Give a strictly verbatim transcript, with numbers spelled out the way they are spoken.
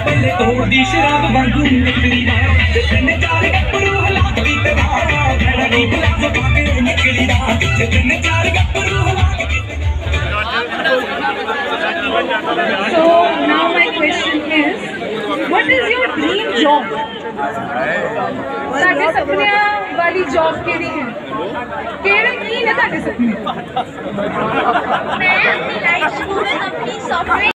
पहले तोड़दी शराब वांगू निकली दा ते तिन चार गप्परू हलाक कीते दा खड़ा दी ग्लास पाके निकली दा ते तिन चार गप्परू हलाक कीते दा। So now my question is, what is your dream job? ਤੁਹਾਡੇ ਸੁਪਨਿਆਂ ਵਾਲੀ ਜੌਬ ਕਿਹੜੀ ਹੈ? ਕਿਹੜੇ ਕੀ ਨੇ ਤੁਹਾਡੇ ਸੁਪਨੇ? मैं अपनी लाइफ में अपनी सॉफ्टवेयर